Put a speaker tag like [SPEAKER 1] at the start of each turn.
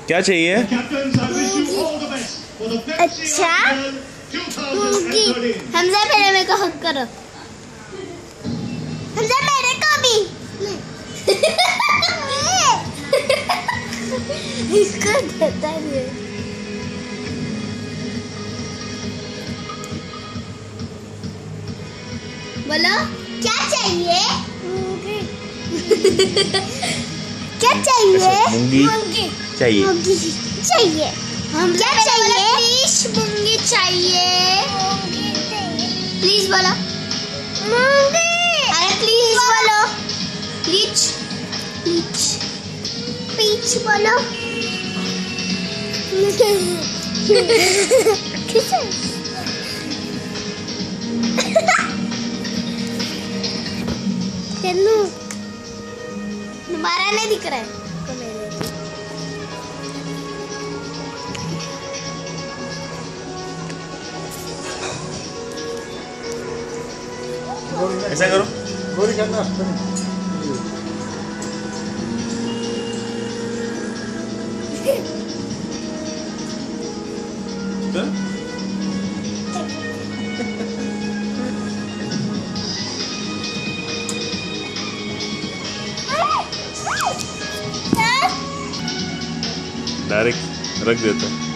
[SPEAKER 1] क्या चाहिए?
[SPEAKER 2] अच्छा मूंगी। हमजा मेरे को हक करो। हमजा मेरे को भी। इसको देता नहीं। बोलो क्या चाहिए? मूंगी। क्या चाहिए?
[SPEAKER 1] मूंगी चाहिए।
[SPEAKER 2] मूंगी चाहिए। हम क्या चाहिए? प्लीज मूंगी चाहिए। प्लीज बोलो मूंगी। अरे प्लीज बोलो। प्लीज प्लीज प्लीज बोलो। तेनू दोबारा नहीं दिख रहा है।
[SPEAKER 1] ऐसा करो।
[SPEAKER 3] गोरी करना
[SPEAKER 1] डायरेक्ट रख देता।